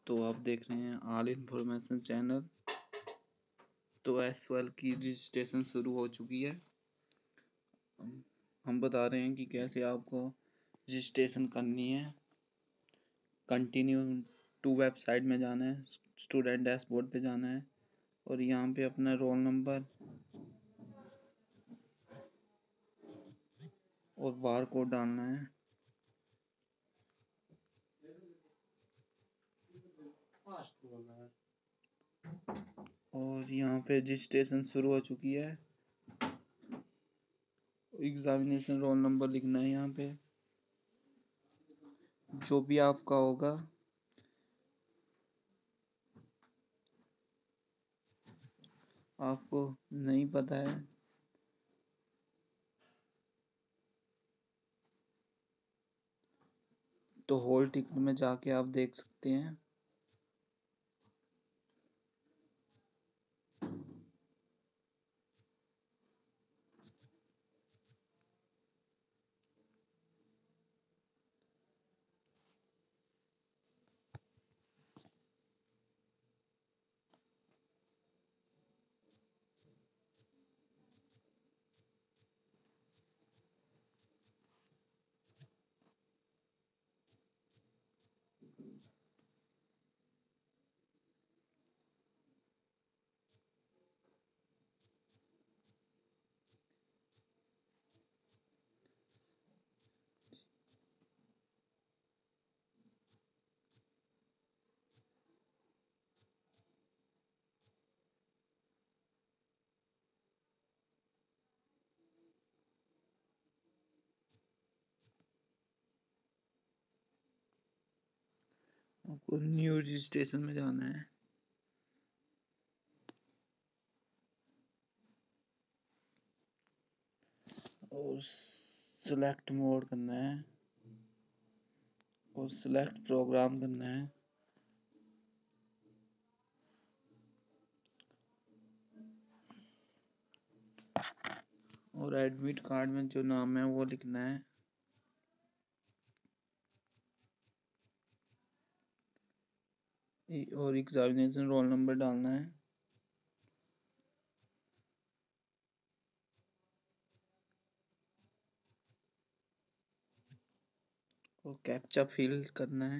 तो आप देख रहे हैं ऑल इन्फॉर्मेशन चैनल। तो S12 की रजिस्ट्रेशन शुरू हो चुकी है। हम बता रहे हैं कि कैसे आपको रजिस्ट्रेशन करनी है। कंटिन्यू टू वेबसाइट में जाना है, स्टूडेंट डैशबोर्ड पे जाना है और यहाँ पे अपना रोल नंबर और बार कोड डालना है। और यहाँ पे रजिस्ट्रेशन शुरू हो चुकी है। एग्जामिनेशन रोल नंबर लिखना है यहाँ पे, जो भी आपका होगा। आपको नहीं पता है तो होल टिकट में जाके आप देख सकते हैं। आपको न्यू रजिस्ट्रेशन में जाना है और सिलेक्ट मोड करना है और सिलेक्ट प्रोग्राम करना है। और एडमिट कार्ड में जो नाम है वो लिखना है। और एग्जामिनेशन रोल नंबर डालना है। और कैप्चा फिल करना है।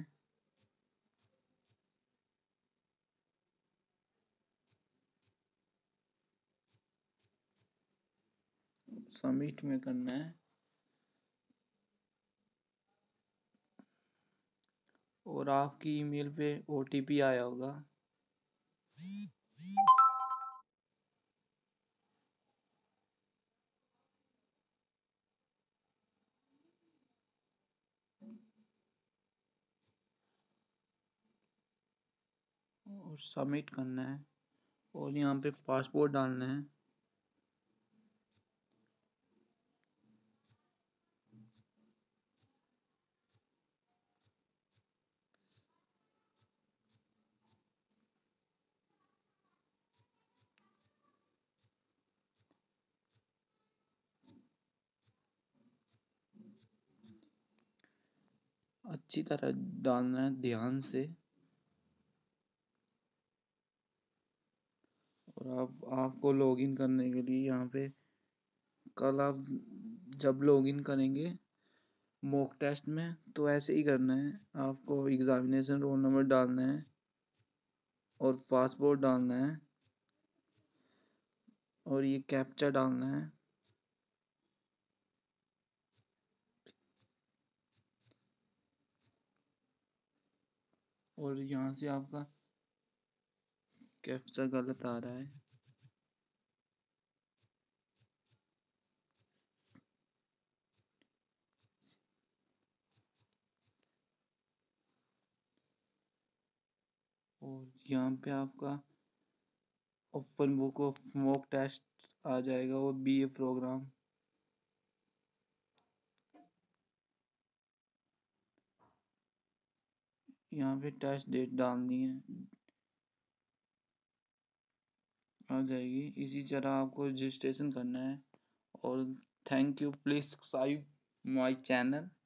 सबमिट में करना है। और आपकी ईमेल पे OTP आया होगा। और सबमिट करना है और यहाँ पे पासपोर्ट डालना है। अच्छी तरह डालना है, ध्यान से। और आपको लॉगिन करने के लिए यहाँ पे कल आप जब लॉगिन करेंगे मॉक टेस्ट में तो ऐसे ही करना है। आपको एग्जामिनेशन रोल नंबर डालना है और पासपोर्ट डालना है और ये कैप्चा डालना है। और यहाँ से आपका कैप्चा गलत आ रहा है। और यहाँ पे आपका open book of mock test आ जाएगा और BA प्रोग्राम। यहाँ पे टेस्ट डेट डालनी है, आ जाएगी। इसी तरह आपको रजिस्ट्रेशन करना है। और thank you, please subscribe my channel.